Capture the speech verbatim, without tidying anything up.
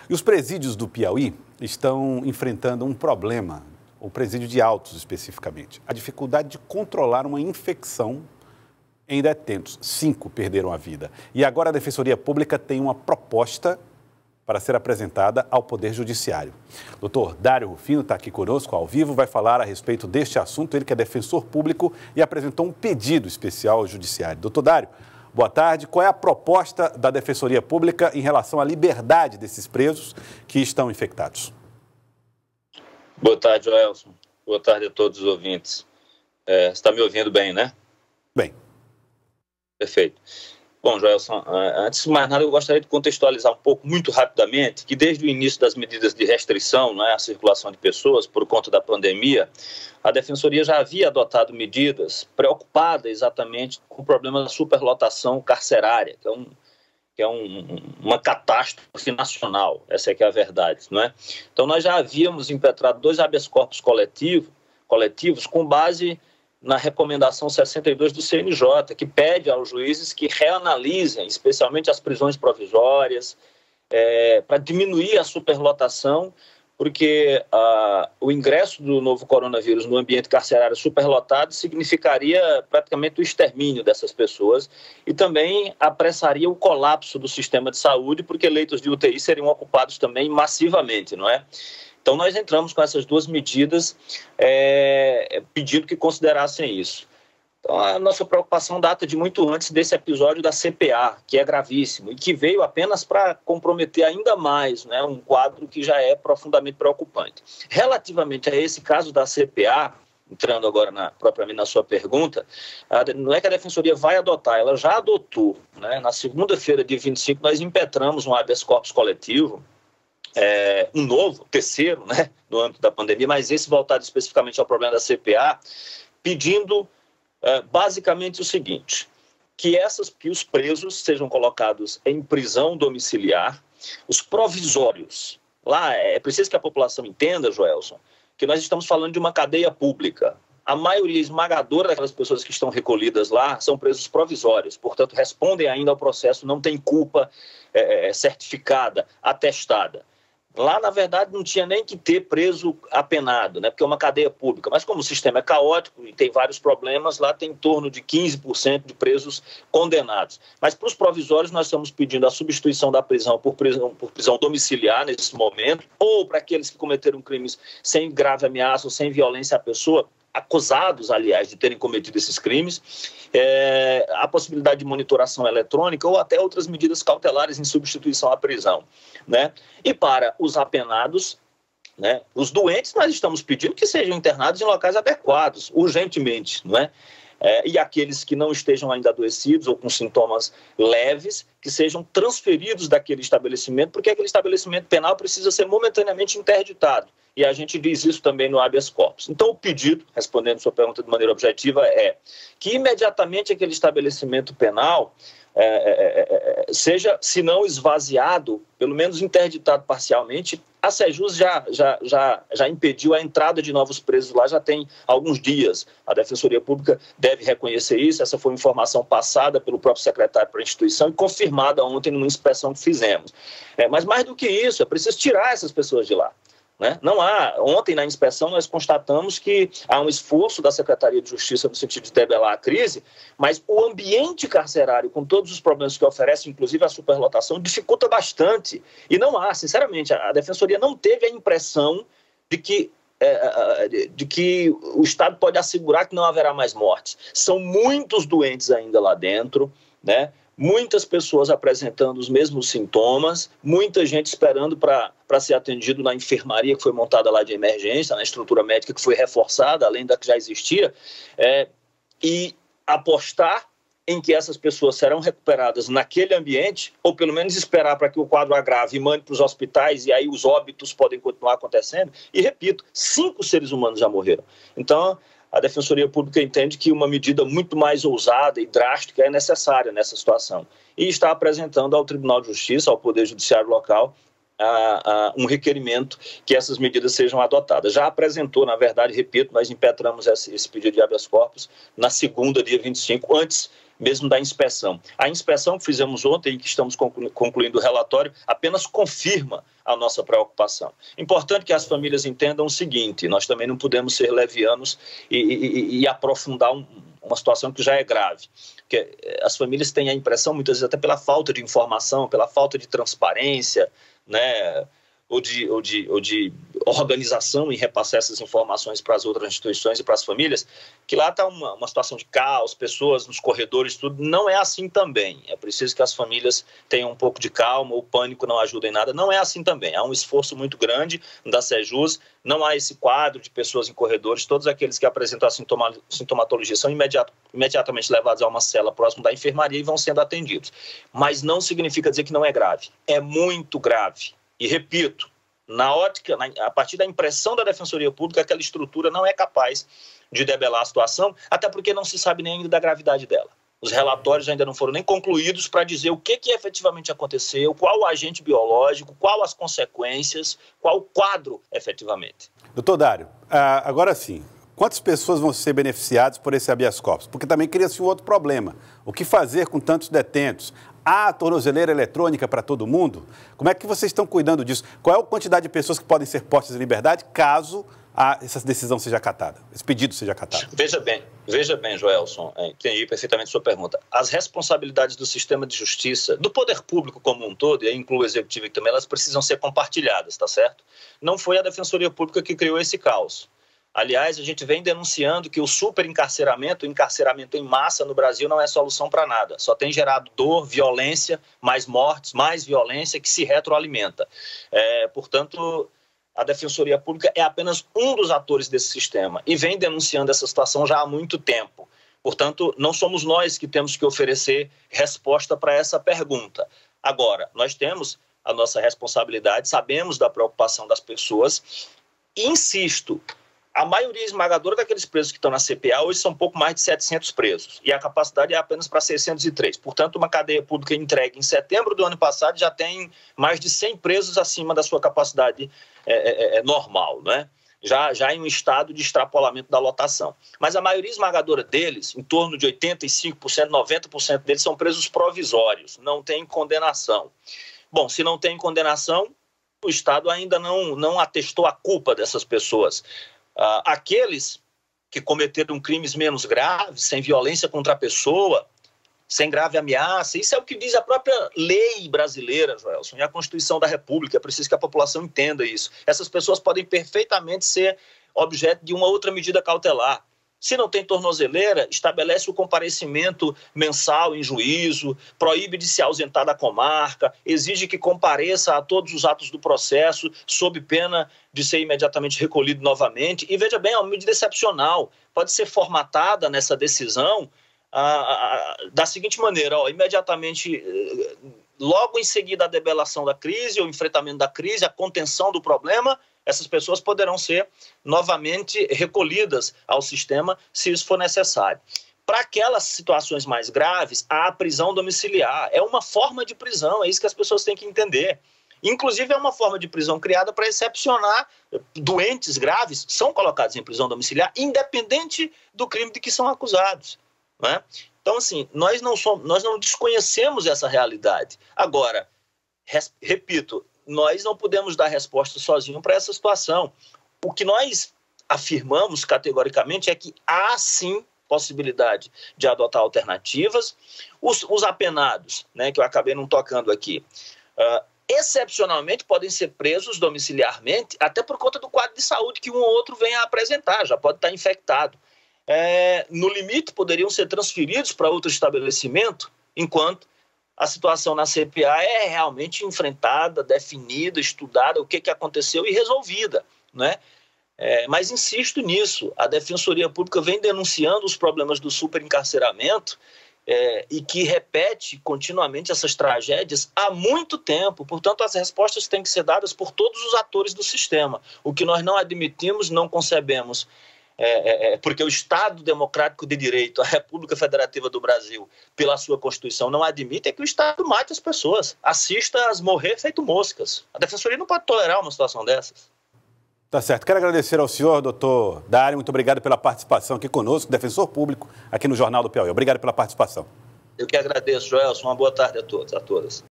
E os presídios do Piauí estão enfrentando um problema, o presídio de Altos especificamente, a dificuldade de controlar uma infecção em detentos. Cinco perderam a vida. E agora a Defensoria Pública tem uma proposta para ser apresentada ao Poder Judiciário. Doutor Dário Rufino está aqui conosco ao vivo, vai falar a respeito deste assunto, ele que é defensor público e apresentou um pedido especial ao Judiciário. Doutor Dário, boa tarde. Qual é a proposta da Defensoria Pública em relação à liberdade desses presos que estão infectados? Boa tarde, Joelson. Boa tarde a todos os ouvintes. É, você está me ouvindo bem, né? Bem. Perfeito. Bom, Joelson, antes de mais nada, eu gostaria de contextualizar um pouco, muito rapidamente, que desde o início das medidas de restrição, né, à circulação de pessoas por conta da pandemia, a Defensoria já havia adotado medidas preocupada exatamente com o problema da superlotação carcerária, que é, um, que é um, uma catástrofe nacional, essa é que é a verdade, não é? Então, nós já havíamos impetrado dois habeas corpus coletivo, coletivos com base na recomendação sessenta e dois do C N J, que pede aos juízes que reanalisem, especialmente as prisões provisórias, é, para diminuir a superlotação, porque ah, o ingresso do novo coronavírus no ambiente carcerário superlotado significaria praticamente o extermínio dessas pessoas e também apressaria o colapso do sistema de saúde, porque leitos de U T I seriam ocupados também massivamente, não é? Então, nós entramos com essas duas medidas, é, pedindo que considerassem isso. Então, a nossa preocupação data de muito antes desse episódio da C P A, que é gravíssimo, e que veio apenas para comprometer ainda mais, né, um quadro que já é profundamente preocupante. Relativamente a esse caso da C P A, entrando agora na, propriamente na sua pergunta, a, não é que a Defensoria vai adotar, ela já adotou, né? Na segunda-feira, dia vinte e cinco, nós impetramos um habeas corpus coletivo, É, um novo, terceiro, né, no âmbito da pandemia, mas esse voltado especificamente ao problema da C P A, pedindo é, basicamente o seguinte, que, essas, que os presos sejam colocados em prisão domiciliar, os provisórios. Lá é preciso que a população entenda, Joelson, que nós estamos falando de uma cadeia pública. A maioria esmagadora daquelas pessoas que estão recolhidas lá são presos provisórios, portanto, respondem ainda ao processo, não tem culpa é, certificada, atestada. Lá, na verdade, não tinha nem que ter preso apenado, né? Porque é uma cadeia pública. Mas como o sistema é caótico e tem vários problemas, lá tem em torno de quinze por cento de presos condenados. Mas para os provisórios, nós estamos pedindo a substituição da prisão por prisão, por prisão domiciliar nesse momento, ou para aqueles que cometeram crimes sem grave ameaça ou sem violência à pessoa, acusados, aliás, de terem cometido esses crimes, é, a possibilidade de monitoração eletrônica ou até outras medidas cautelares em substituição à prisão, né? E para os apenados, né, os doentes, nós estamos pedindo que sejam internados em locais adequados, urgentemente, não é? É, e aqueles que não estejam ainda adoecidos ou com sintomas leves, que sejam transferidos daquele estabelecimento, porque aquele estabelecimento penal precisa ser momentaneamente interditado. E a gente diz isso também no habeas corpus. Então, o pedido, respondendo a sua pergunta de maneira objetiva, é que imediatamente aquele estabelecimento penal é, é, é, seja, se não esvaziado, pelo menos interditado parcialmente. A Sejus já, já, já, já impediu a entrada de novos presos lá, já tem alguns dias. A Defensoria Pública deve reconhecer isso. Essa foi uma informação passada pelo próprio secretário para a instituição e confirmada ontem numa inspeção que fizemos. É, mas mais do que isso, é preciso tirar essas pessoas de lá. Né? Não há, ontem na inspeção nós constatamos que há um esforço da Secretaria de Justiça no sentido de debelar a crise, mas o ambiente carcerário, com todos os problemas que oferece, inclusive a superlotação, dificulta bastante. E não há, sinceramente, a Defensoria não teve a impressão de que, é, de que o Estado pode assegurar que não haverá mais mortes. São muitos doentes ainda lá dentro, né? Muitas pessoas apresentando os mesmos sintomas, muita gente esperando para ser atendido na enfermaria que foi montada lá de emergência, na estrutura médica que foi reforçada, além da que já existia, é, e apostar em que essas pessoas serão recuperadas naquele ambiente, ou pelo menos esperar para que o quadro agrave e mande para os hospitais, e aí os óbitos podem continuar acontecendo. E repito, cinco seres humanos já morreram. Então, a Defensoria Pública entende que uma medida muito mais ousada e drástica é necessária nessa situação. E está apresentando ao Tribunal de Justiça, ao Poder Judiciário local, a, a, um requerimento que essas medidas sejam adotadas. Já apresentou, na verdade, repito, nós impetramos esse, esse pedido de habeas corpus na segunda, dia vinte e cinco, antes mesmo da inspeção. A inspeção que fizemos ontem, que estamos concluindo o relatório, apenas confirma a nossa preocupação. Importante que as famílias entendam o seguinte: nós também não podemos ser levianos e, e, e aprofundar um, uma situação que já é grave. Porque as famílias têm a impressão, muitas vezes até pela falta de informação, pela falta de transparência, né, ou de, ou de, ou de organização em repassar essas informações para as outras instituições e para as famílias, que lá está uma, uma situação de caos, pessoas nos corredores, tudo. Não é assim também. É preciso que as famílias tenham um pouco de calma, o pânico não ajuda em nada. Não é assim também. Há um esforço muito grande da Sejus, não há esse quadro de pessoas em corredores. Todos aqueles que apresentam a sintoma, sintomatologia são imediat, imediatamente levados a uma cela próxima da enfermaria e vão sendo atendidos. Mas não significa dizer que não é grave. É muito grave. E repito, na ótica, na, a partir da impressão da Defensoria Pública, aquela estrutura não é capaz de debelar a situação, até porque não se sabe nem ainda da gravidade dela. Os relatórios ainda não foram nem concluídos para dizer o que, que efetivamente aconteceu, qual o agente biológico, qual as consequências, qual o quadro efetivamente. Doutor Dário, agora sim, quantas pessoas vão ser beneficiadas por esse habeas corpus? Porque também cria-se um outro problema. O que fazer com tantos detentos? Há tornozeleira eletrônica para todo mundo? Como é que vocês estão cuidando disso? Qual é a quantidade de pessoas que podem ser postas em liberdade caso a, essa decisão seja acatada, esse pedido seja acatado? Veja bem, veja bem, Joelson, entendi perfeitamente a sua pergunta. As responsabilidades do sistema de justiça, do poder público como um todo, e aí inclui o executivo também, elas precisam ser compartilhadas, tá certo? Não foi a Defensoria Pública que criou esse caos. Aliás, a gente vem denunciando que o superencarceramento, o encarceramento em massa no Brasil não é solução para nada. Só tem gerado dor, violência, mais mortes, mais violência que se retroalimenta. É, portanto, a Defensoria Pública é apenas um dos atores desse sistema e vem denunciando essa situação já há muito tempo. Portanto, não somos nós que temos que oferecer resposta para essa pergunta. Agora, nós temos a nossa responsabilidade, sabemos da preocupação das pessoas e insisto, a maioria esmagadora daqueles presos que estão na C P A hoje são um pouco mais de setecentos presos e a capacidade é apenas para seiscentos e três. Portanto, uma cadeia pública entregue em setembro do ano passado já tem mais de cem presos acima da sua capacidade é, é, é, normal, né? já, já em um estado de extrapolamento da lotação. Mas a maioria esmagadora deles, em torno de oitenta e cinco por cento, noventa por cento deles são presos provisórios, não tem condenação. Bom, se não tem condenação, o Estado ainda não, não atestou a culpa dessas pessoas. Uh, aqueles que cometeram crimes menos graves, sem violência contra a pessoa, sem grave ameaça, isso é o que diz a própria lei brasileira, Joelson, e a Constituição da República. É preciso que a população entenda isso. Essas pessoas podem perfeitamente ser objeto de uma outra medida cautelar. Se não tem tornozeleira, estabelece o comparecimento mensal em juízo, proíbe de se ausentar da comarca, exige que compareça a todos os atos do processo, sob pena de ser imediatamente recolhido novamente. E veja bem, é uma medida excepcional. Pode ser formatada nessa decisão ah, ah, da seguinte maneira, ó, imediatamente, logo em seguida a debelação da crise, o enfrentamento da crise, a contenção do problema, essas pessoas poderão ser novamente recolhidas ao sistema se isso for necessário. Para aquelas situações mais graves, há a prisão domiciliar. É uma forma de prisão, é isso que as pessoas têm que entender. Inclusive, é uma forma de prisão criada para excepcionar doentes graves, são colocados em prisão domiciliar, independente do crime de que são acusados, né? Então, assim, nós não, somos, nós não desconhecemos essa realidade. Agora, res, repito, nós não podemos dar resposta sozinho para essa situação. O que nós afirmamos categoricamente é que há sim possibilidade de adotar alternativas. Os, os apenados, né, que eu acabei não tocando aqui, uh, excepcionalmente podem ser presos domiciliarmente, até por conta do quadro de saúde que um ou outro venha a apresentar, já pode estar infectado. É, no limite, poderiam ser transferidos para outro estabelecimento, enquanto a situação na C P A é realmente enfrentada, definida, estudada, o que, que aconteceu e resolvida, né? É, mas insisto nisso, a Defensoria Pública vem denunciando os problemas do superencarceramento é, e que repete continuamente essas tragédias há muito tempo. Portanto, as respostas têm que ser dadas por todos os atores do sistema. O que nós não admitimos, não concebemos, É, é, porque o Estado Democrático de Direito, a República Federativa do Brasil, pela sua Constituição, não admite é que o Estado mate as pessoas, assista-as morrer feito moscas. A Defensoria não pode tolerar uma situação dessas. Tá certo. Quero agradecer ao senhor, doutor Dário, muito obrigado pela participação aqui conosco, defensor público, aqui no Jornal do Piauí. Obrigado pela participação. Eu que agradeço, Joelson. Uma boa tarde a todos, a todas.